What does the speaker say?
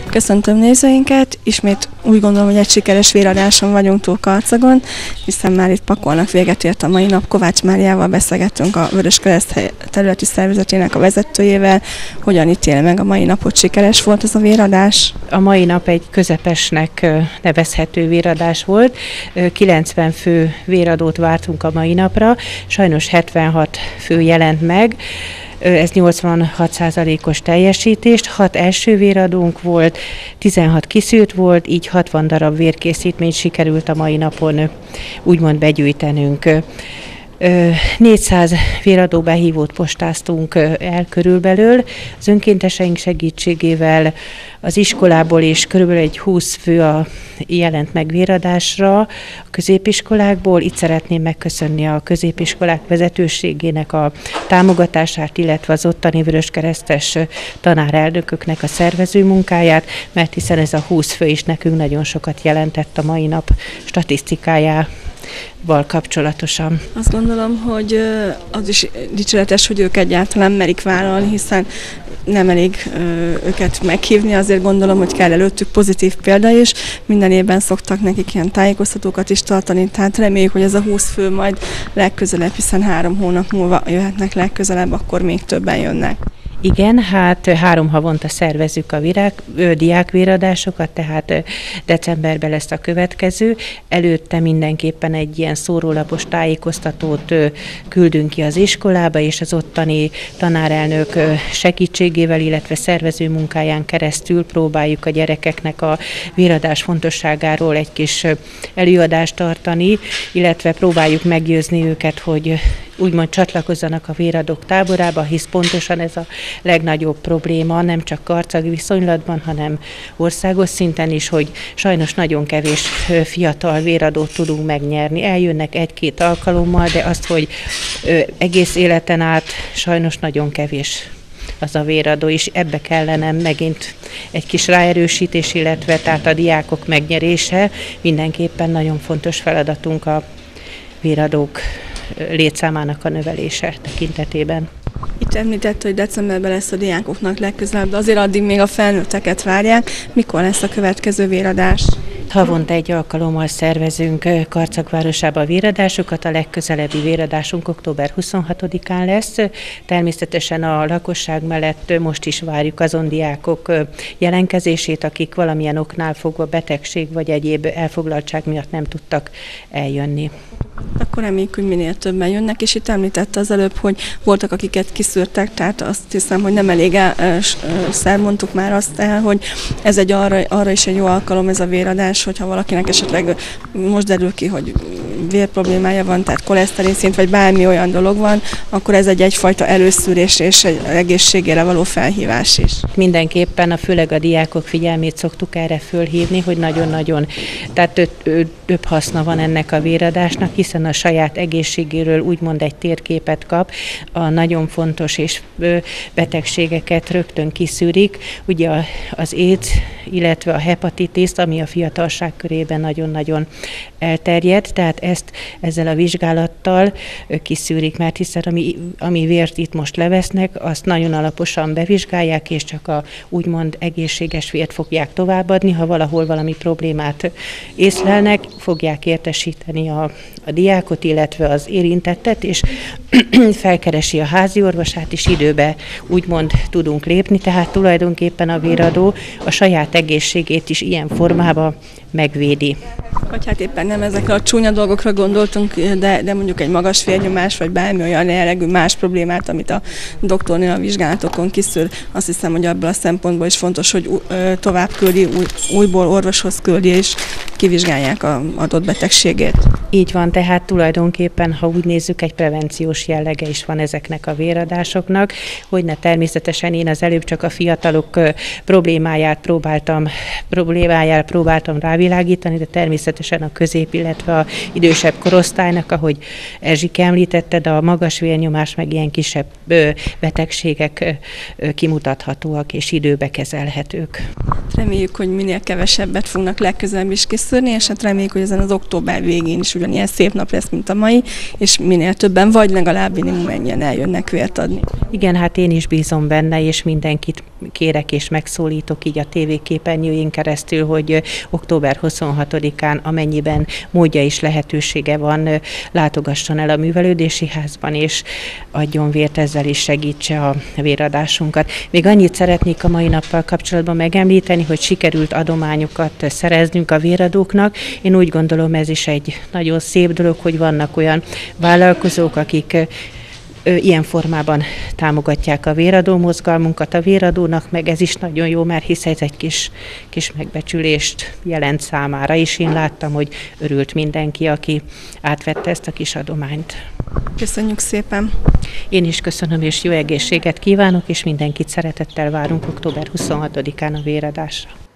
Köszöntöm nézőinket, ismét úgy gondolom, hogy egy sikeres véradáson vagyunk túl Karcagon, hiszen már itt pakolnak véget ért a mai nap. Kovács Máriával beszélgettünk a Vöröskereszt területi szervezetének a vezetőjével. Hogyan ítél meg a mai napot, sikeres volt ez a véradás? A mai nap egy közepesnek nevezhető véradás volt. 90 fő véradót vártunk a mai napra, sajnos 76 fő jelent meg. Ez 86%-os teljesítést, 6 első véradónk volt, 16 kiszűrt volt, így 60 darab vérkészítményt sikerült a mai napon úgymond begyűjtenünk. 400 véradó behívót postáztunk el körülbelül. Az önkénteseink segítségével az iskolából is körülbelül egy 20 fő jelent meg véradásra a középiskolákból. Itt szeretném megköszönni a középiskolák vezetőségének a támogatását, illetve az ottani vöröskeresztes tanárelnököknek a szervező munkáját, mert hiszen ez a 20 fő is nekünk nagyon sokat jelentett a mai nap statisztikájával kapcsolatosan. Azt gondolom, hogy az is dicséretes, hogy ők egyáltalán merik vállalni, hiszen nem elég őket meghívni, azért gondolom, hogy kell előttük pozitív példa is. Minden évben szoktak nekik ilyen tájékoztatókat is tartani, tehát reméljük, hogy ez a 20 fő majd legközelebb, hiszen 3 hónap múlva jöhetnek legközelebb, akkor még többen jönnek. Igen, hát 3 havonta szervezzük a diákvéradásokat, tehát decemberben lesz a következő. Előtte mindenképpen egy ilyen szórólapos tájékoztatót küldünk ki az iskolába, és az ottani tanárelnök segítségével, illetve szervező munkáján keresztül próbáljuk a gyerekeknek a véradás fontosságáról egy kis előadást tartani, illetve próbáljuk meggyőzni őket, hogy úgymond csatlakozzanak a véradók táborába, hisz pontosan ez a legnagyobb probléma, nem csak karcagi viszonylatban, hanem országos szinten is, hogy sajnos nagyon kevés fiatal véradót tudunk megnyerni. Eljönnek 1-2 alkalommal, de azt, hogy egész életen át sajnos nagyon kevés az a véradó, és ebbe kellene megint egy kis ráerősítés, illetve tehát a diákok megnyerése mindenképpen nagyon fontos feladatunk a véradók létszámának a növelése tekintetében. Itt említett, hogy decemberben lesz a diákoknak legközelebb, de azért addig még a felnőtteket várják. Mikor lesz a következő véradás? Havonta egy alkalommal szervezünk Karcag városában véradásokat, a legközelebbi véradásunk október 26-án lesz. Természetesen a lakosság mellett most is várjuk azon diákok jelentkezését, akik valamilyen oknál fogva betegség vagy egyéb elfoglaltság miatt nem tudtak eljönni. Akkor reméljük, hogy minél többen jönnek, és itt említette az előbb, hogy voltak, akiket kiszűrtek, tehát azt hiszem, hogy nem elég mondtuk már azt el, hogy ez egy arra is egy jó alkalom ez a véradás, hogyha valakinek esetleg most derül ki, hogy vérproblémája van, tehát koleszterin szint, vagy bármi olyan dolog van, akkor ez egyfajta előszűrés és egy egészségére való felhívás is. Mindenképpen főleg a diákok figyelmét szoktuk erre fölhívni, hogy nagyon-nagyon, tehát több haszna van ennek a véradásnak, hiszen a saját egészségéről úgymond egy térképet kap, a nagyon fontos és betegségeket rögtön kiszűrik, ugye az AIDS, illetve a hepatitis, ami a fiatalság körében nagyon-nagyon elterjedt, tehát ezzel a vizsgálattal kiszűrik, mert hiszen ami vért itt most levesznek, azt nagyon alaposan bevizsgálják, és csak a úgymond egészséges vért fogják továbbadni. Ha valahol valami problémát észlelnek, fogják értesíteni a diákot, illetve az érintettet, és felkeresi a házi orvosát, és időbe úgymond tudunk lépni, tehát tulajdonképpen a véradó a saját egészségét is ilyen formában megvédi. Vagy hát éppen nem ezekre a csúnya dolgokra gondoltunk, de mondjuk egy magas vérnyomás, vagy bármi olyan jellegű más problémát, amit a doktornő a vizsgálatokon kiszűr, azt hiszem, hogy abból a szempontból is fontos, hogy tovább küldi, újból orvoshoz küldi, és kivizsgálják az adott betegségét. Így van, tehát tulajdonképpen, ha úgy nézzük, egy prevenciós jellege is van ezeknek a véradásoknak, hogyne természetesen én az előbb csak a fiatalok problémájára próbáltam rávilágítani, de természetesen a közép, illetve az idősebb korosztálynak, ahogy Erzsike említette, de a magas vérnyomás meg ilyen kisebb betegségek kimutathatóak és időbe kezelhetők. Reméljük, hogy minél kevesebbet fognak legközelebb is kiszűrni. kiszűrni, és hát reméljük, hogy ezen az október végén is ugyanilyen szép nap lesz, mint a mai, és minél többen, vagy legalább minimum ennyien eljönnek vért adni. Igen, hát én is bízom benne, és mindenkit kérek és megszólítok így a tévéképernyőjén keresztül, hogy október 26-án, amennyiben módja és lehetősége van, látogasson el a művelődési házban, és adjon vért, ezzel is segítse a véradásunkat. Még annyit szeretnék a mai nappal kapcsolatban megemlíteni, hogy sikerült adományokat szereznünk a véradóknak. Én úgy gondolom, ez is egy nagyon szép dolog, hogy vannak olyan vállalkozók, akik ilyen formában támogatják a véradó mozgalmunkat. A véradónak meg ez is nagyon jó, mert hisz ez egy kis megbecsülést jelent számára is. Én láttam, hogy örült mindenki, aki átvette ezt a kis adományt. Köszönjük szépen! Én is köszönöm, és jó egészséget kívánok, és mindenkit szeretettel várunk október 26-án a véradásra.